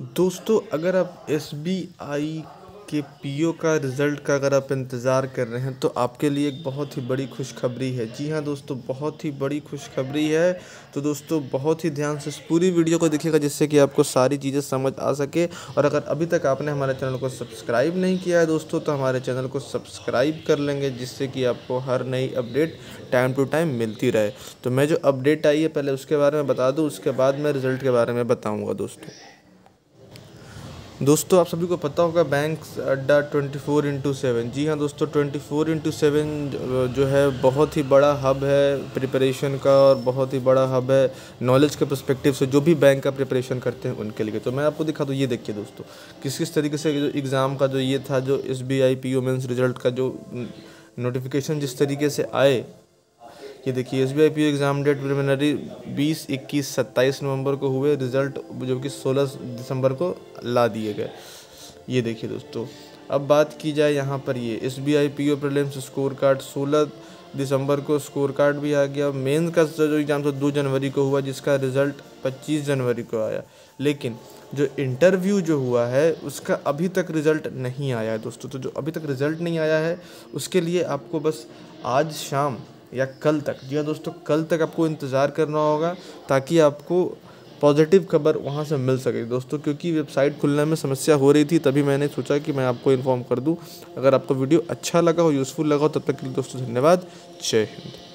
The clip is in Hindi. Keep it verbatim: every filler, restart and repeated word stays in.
दोस्तों, अगर आप एस बी आई के पी ओ का रिज़ल्ट का अगर आप इंतज़ार कर रहे हैं तो आपके लिए एक बहुत ही बड़ी खुशखबरी है। जी हाँ दोस्तों, बहुत ही बड़ी खुशखबरी है। तो दोस्तों बहुत ही ध्यान से इस पूरी वीडियो को देखिएगा जिससे कि आपको सारी चीज़ें समझ आ सके। और अगर अभी तक आपने हमारे चैनल को सब्सक्राइब नहीं किया है दोस्तों, तो हमारे चैनल को सब्सक्राइब कर लेंगे जिससे कि आपको हर नई अपडेट टाइम टू टाइम मिलती रहे। तो मैं जो अपडेट आई है पहले उसके बारे में बता दूँ, उसके बाद मैं रिज़ल्ट के बारे में बताऊँगा दोस्तों। दोस्तों आप सभी को पता होगा बैंक अड्डा ट्वेंटी फोर इंटू सेवन। जी हाँ दोस्तों, ट्वेंटी फोर इंटू सेवन जो है बहुत ही बड़ा हब है प्रिपरेशन का, और बहुत ही बड़ा हब है नॉलेज के पर्सपेक्टिव से जो भी बैंक का प्रिपरेशन करते हैं उनके लिए। तो मैं आपको दिखा दूँ, ये देखिए दोस्तों किस किस तरीके से जो एग्ज़ाम का जो ये था, जो S B I P O mains result का जो नोटिफिकेशन जिस तरीके से आए, ये देखिए S B I P O exam date preliminary बीस इक्कीस सत्ताईस नवंबर को हुए, रिज़ल्ट जो कि सोलह दिसंबर को ला दिए गए। ये देखिए दोस्तों, अब बात की जाए यहाँ पर ये S B I P O prelims score card सोलह दिसंबर को स्कोर कार्ड भी आ गया। मेन का जो एग्ज़ाम था दो जनवरी को हुआ, जिसका रिज़ल्ट पच्चीस जनवरी को आया। लेकिन जो इंटरव्यू जो हुआ है उसका अभी तक रिज़ल्ट नहीं आया है दोस्तों। तो जो अभी तक रिज़ल्ट नहीं आया है उसके लिए आपको बस आज शाम या कल तक, जी हाँ दोस्तों, कल तक आपको इंतज़ार करना होगा ताकि आपको पॉजिटिव खबर वहाँ से मिल सके दोस्तों। क्योंकि वेबसाइट खुलने में समस्या हो रही थी, तभी मैंने सोचा कि मैं आपको इन्फॉर्म कर दूँ। अगर आपको वीडियो अच्छा लगा हो, यूज़फुल लगा हो, तब तक के लिए दोस्तों धन्यवाद। जय हिंद।